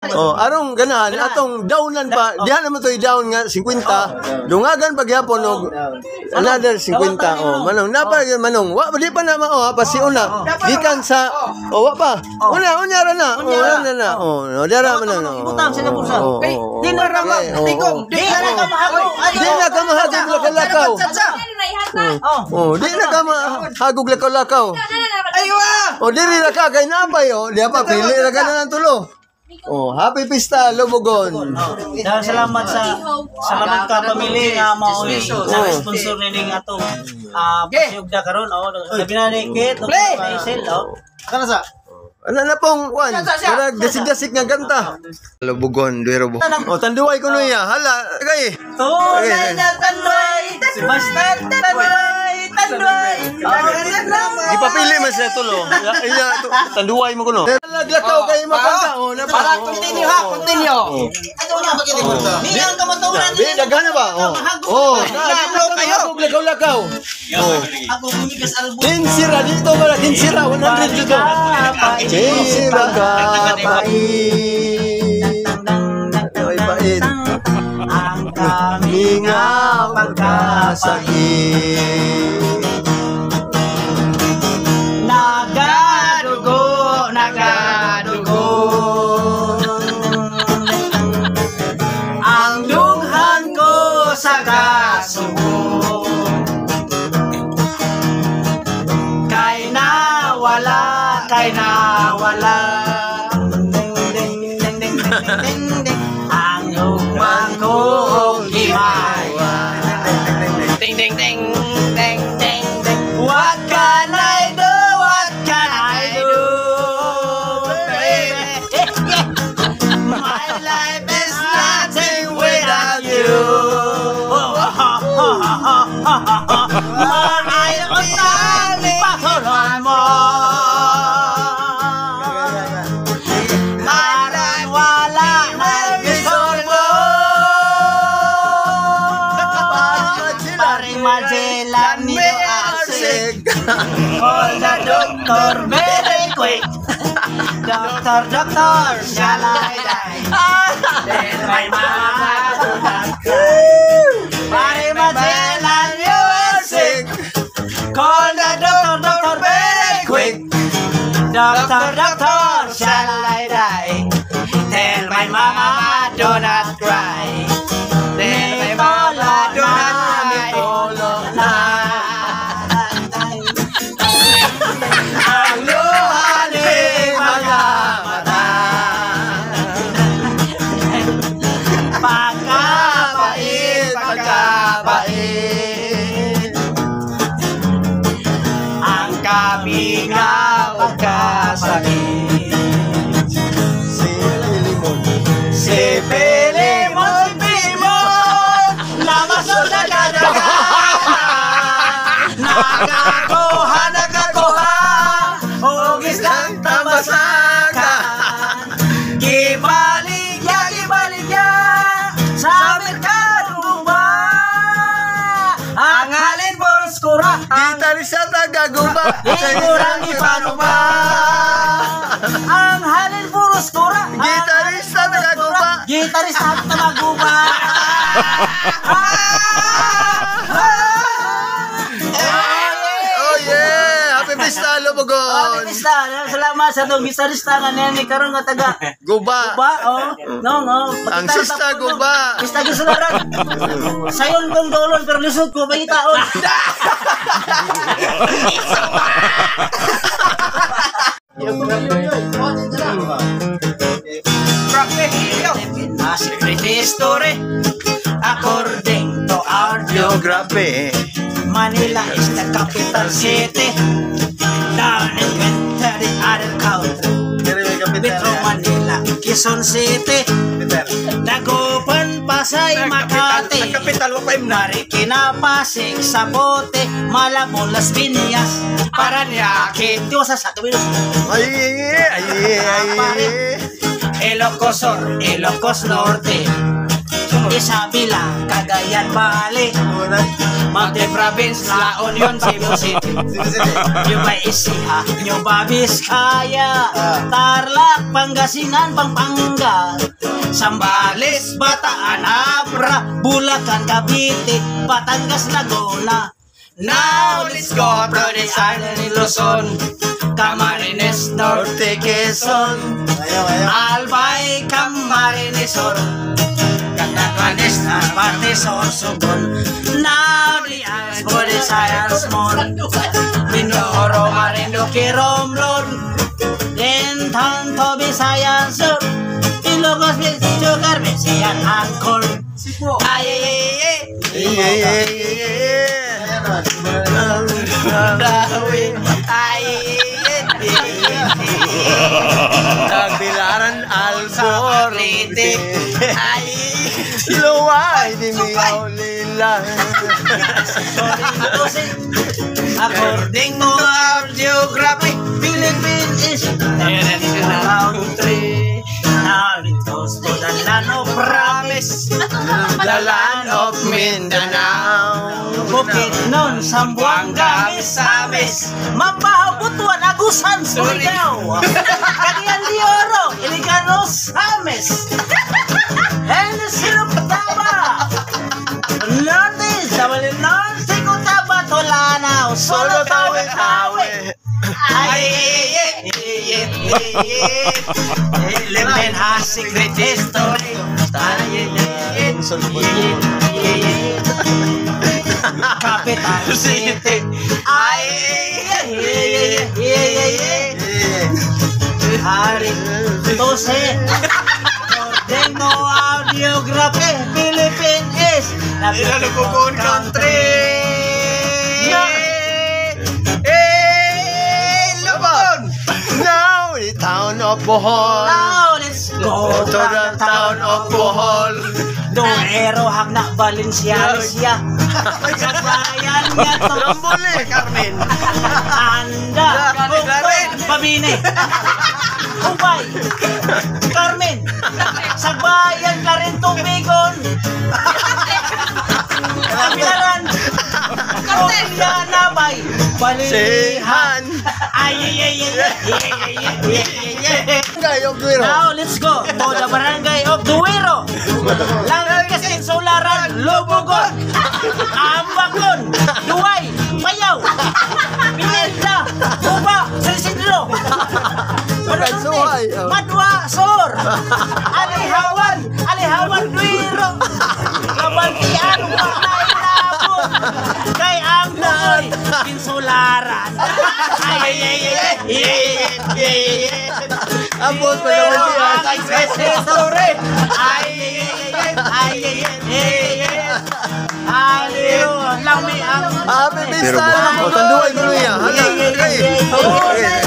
Oh, arong ganahan atong downan pa. Diha naman to i-down nga 50. Dungagan pagyapon og another 50. Oh, manong napa manong. Wa di pa na mao pasiuna. Gikan sa wa pa. Una ra na. Na. Oh, dara man na. Ibutang sa bulsa. Di na rama. Tigong. Di na ka mahagog. Di na ka mahagog lakaw. Oh, di na ka mahagog lakaw. Aywa. Oh, diri ra ka kay napay oh. Di pa pili ra ka na ng tulo. Oh, happy pista Lubugon. Dahil salamat ka pamilya nga mao sa sponsor ni atong pasyugda karon labi na ni Kit Isel kana sa ano na pong one para gasig-gasig nga ganta Lubugon duero bo tanduay ko niya hala kay tunay na tanduay basta tanduay ipapili man sa tulo iya tanduay mo kuno laglakaw kay makanta na para continue ato na bagay mo to di ang kamaturan di daghan ba kayo lakaw ako bumigas album kinsira dito ba kinsira 100 dito kinsira ka pait ang kaming pagkasakit nagadugo ang dunghan ko sa kasugo kay nawala ang lugmang ko himay ding what can I do baby my life is nothing without you ay utang patuloy mo maray wala na gisol mo paring Magellan niyo asig call the doctor very quick doctor shalay then my mama paring Magellan niyo asig call the doctor very quick doctor shalay tell my mama do not cry tell my mama do not cry ang luha ni mga mata pagkabait ang kami nga pagkasakit si Pilimon namasod na kadaga nakakuha hugis lang tamasakan gibaligya sa merkado ba ang halin boros kura gitarista tagaguba kurang ipanuba ang halin boros kura gitarista tagaguba oh yeah happy pista Lubugon salamat sa itong gitarista nga niya ni karon nga taga guba ang sista guba pista gisularan sayon kong dolon pero lisod ko ba itaon secret history according to our geography Manila is the capital city down in the other country Metro Manila, Quezon City Dagupan, Pasay, Makati Marikina, Pasig, Sabote Malabon, Las Piñas Paranaque Diyosa sa Tubilos Ilocos Sur, Ilocos Norte Isabela, Cagayan, Bali, Mountain Province, La Union, Cebu City, Nueva Ecija, Nueva Vizcaya, Tarlac, Pangasinan, Pampanga, Zambales, Bataan, Abra, Bulacan, Cavite, Batangas, Laguna. Now let's go to the island in Luzon, Camarines Norte, Quezon, Albay, Camarines Sur, Catacanes, Narvarte, Sorsogon. Now the islands for the science mall, Mindoro, Marinduque, Romblon, then Tanto, Visayan Sur, Ilocos, Sugar, Visayan, Angkor. Ay, Tagbilaran Albor Luway di miyaw lila. According to our geography, Philippines is the country. Now it goes to the land of promise, The land of Mindanao. Bukidnon, Zamboanga, Misamis, Mambahaw, Butuan, Agusan, Surigao, Cagayan de Oro, Ilicano, Samis, and Siruptaba, Norte, Sabali Norte, Cotaba, Tolanao, Solo, Tawe, Eleven has secret history. Capital City. Hari Tose. Tengo audiography. Philippines is the country. Now the town of Bohol. Now let's go To the town of Bohol. Doero hagna Valencia siya. Sa bayan niya to. Rambole, Carmen. Anda. Carmen. Pabine. Ubay. Carmen. Sa bayan ka rin tumigon. Kapilaran. Kuya na bay. Balihan. Ay. Barangay of Duero. Now let's go to the barangay of Duero. Langit kasi Solaran, Lobogon, Ambakon, Duay, Payaw, Pinenda, Uba, Salisidro, Suhay. Madwa, Sor, Alihawan, Duero, Kabantian, Wakay, Labon, kay Amboy, Pinsularan. Abot pa naman lang may ang Happy Pista! Tanduay ko niya.